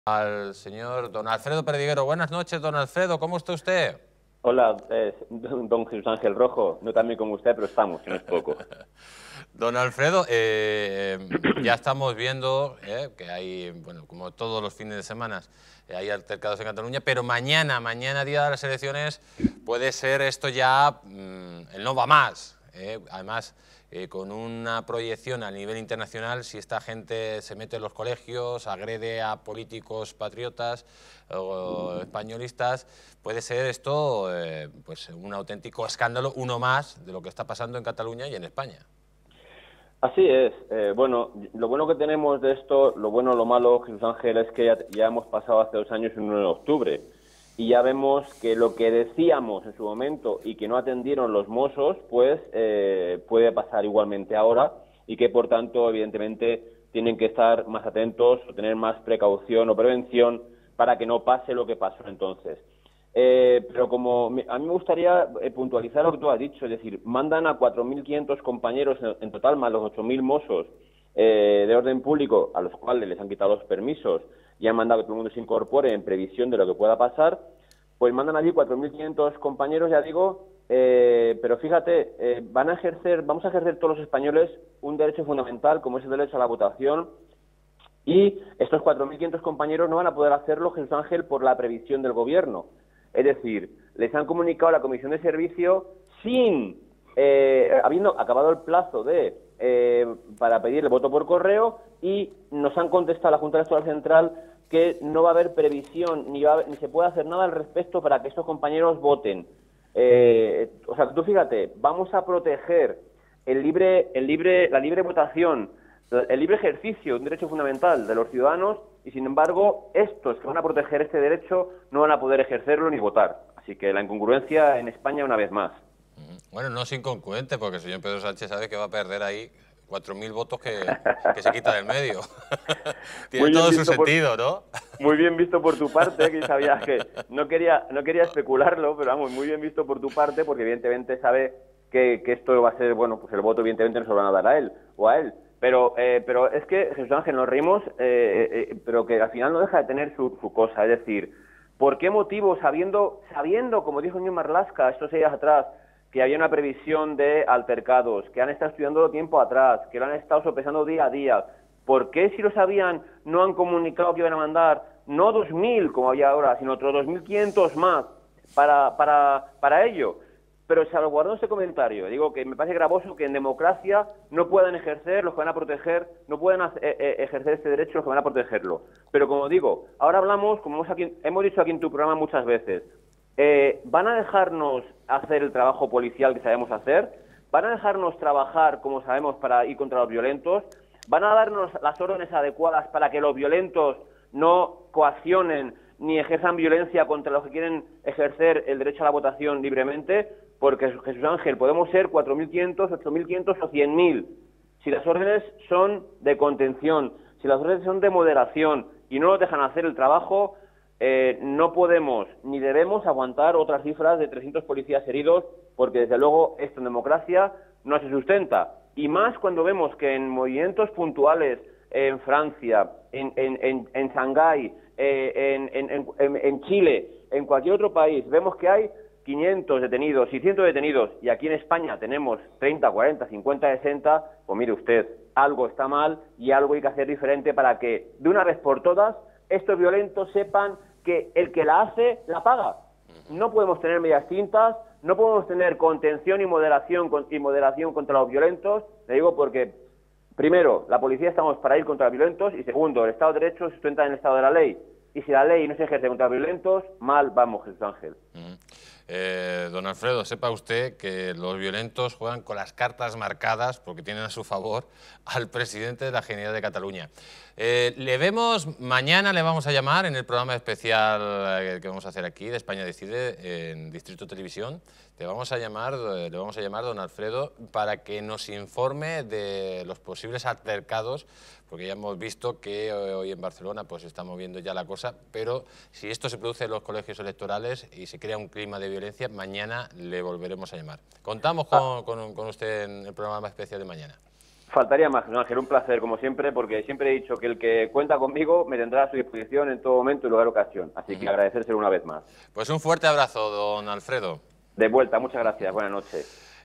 Al señor don Alfredo Perdiguero. Buenas noches, don Alfredo, ¿cómo está usted? Hola, don Jesús Ángel Rojo, no tan bien como usted, pero estamos, que no es poco. Don Alfredo, ya estamos viendo que hay, bueno, como todos los fines de semana, hay altercados en Cataluña, pero mañana, día de las elecciones, puede ser esto ya el no va más. Además, con una proyección a nivel internacional, si esta gente se mete en los colegios, agrede a políticos patriotas o españolistas, puede ser esto pues un auténtico escándalo, uno más de lo que está pasando en Cataluña y en España. Así es. Bueno, lo bueno que tenemos de esto, lo bueno o lo malo, Jesús Ángel, es que ya hemos pasado hace 2 años el 1 de octubre y ya vemos que lo que decíamos en su momento y que no atendieron los Mossos, pues puede pasar igualmente ahora y que, por tanto, evidentemente, tienen que estar más atentos o tener más precaución o prevención para que no pase lo que pasó entonces. Pero a mí me gustaría puntualizar lo que tú has dicho, es decir, mandan a 4.500 compañeros en total, más los 8.000 mozos de orden público, a los cuales les han quitado los permisos y han mandado que todo el mundo se incorpore en previsión de lo que pueda pasar, pues mandan allí 4.500 compañeros, ya digo, pero fíjate, vamos a ejercer todos los españoles un derecho fundamental como es el derecho a la votación. Y estos 4.500 compañeros no van a poder hacerlo, Jesús Ángel, por la previsión del Gobierno. Es decir, les han comunicado a la Comisión de Servicio habiendo acabado el plazo para pedir el voto por correo, y nos han contestado a la Junta Electoral Central que no va a haber previsión ni se puede hacer nada al respecto para que estos compañeros voten. O sea, tú fíjate, vamos a proteger la libre votación, el libre ejercicio, un derecho fundamental de los ciudadanos, y sin embargo estos que van a proteger este derecho no van a poder ejercerlo ni votar. Así que la incongruencia en España una vez más. Bueno, no es incongruente, porque el señor Pedro Sánchez sabe que va a perder ahí 4.000 votos que se quita del medio. Tiene todo su sentido, ¿no? Muy bien visto por tu parte, que sabías que no quería especularlo, pero vamos, muy bien visto por tu parte, porque evidentemente sabe que esto va a ser, bueno, pues el voto evidentemente no se lo van a dar a él o a él. Pero es que, Jesús Ángel, nos reímos, pero que al final no deja de tener su cosa. Es decir, ¿por qué motivo, sabiendo, como dijo Ñuñoz Marlaska estos días atrás, que había una previsión de altercados, que han estado estudiándolo tiempo atrás, que lo han estado sopesando día a día, ¿por qué, si lo sabían, no han comunicado que iban a mandar no 2.000 como había ahora, sino otros 2.500 más para ello? Pero salvaguardo este comentario. Digo que me parece gravoso que en democracia no puedan ejercer los que van a proteger, no puedan ejercer este derecho los que van a protegerlo. Pero como digo, ahora hablamos, como hemos dicho aquí en tu programa muchas veces, ¿van a dejarnos hacer el trabajo policial que sabemos hacer? ¿Van a dejarnos trabajar como sabemos para ir contra los violentos? ¿Van a darnos las órdenes adecuadas para que los violentos no coaccionen ni ejerzan violencia contra los que quieren ejercer el derecho a la votación libremente? Porque, Jesús Ángel, podemos ser 4.500, 8.500 o 100.000. Si las órdenes son de contención, si las órdenes son de moderación y no nos dejan hacer el trabajo, no podemos ni debemos aguantar otras cifras de 300 policías heridos, porque desde luego esto en democracia no se sustenta. Y más cuando vemos que en movimientos puntuales en Francia, en Shanghái, en Chile, en cualquier otro país, vemos que hay 500 detenidos, 600 detenidos, y aquí en España tenemos 30, 40, 50, 60, pues mire usted, algo está mal y algo hay que hacer diferente para que, de una vez por todas, estos violentos sepan que el que la hace, la paga. No podemos tener medias tintas, no podemos tener contención y moderación contra los violentos. Le digo porque, primero, la policía estamos para ir contra los violentos, y segundo, el Estado de Derecho se sustenta en el Estado de la ley. Y si la ley no se ejerce contra los violentos, mal vamos, Jesús Ángel. Don Alfredo, sepa usted que los violentos juegan con las cartas marcadas, porque tienen a su favor al presidente de la Generalitat de Cataluña. Le vemos mañana, le vamos a llamar en el programa especial que vamos a hacer aquí de España Decide en Distrito Televisión. Le vamos a llamar, don Alfredo, para que nos informe de los posibles altercados, porque ya hemos visto que hoy en Barcelona pues está moviendo ya la cosa, pero si esto se produce en los colegios electorales y se crea un clima de violencia, mañana le volveremos a llamar. Contamos con usted en el programa especial de mañana. Faltaría más, ¿no, Ángel? Un placer, como siempre, porque siempre he dicho que el que cuenta conmigo me tendrá a su disposición en todo momento y lugar ocasión. Así que agradecérselo una vez más. Pues un fuerte abrazo, don Alfredo. De vuelta, muchas gracias. Buenas noches.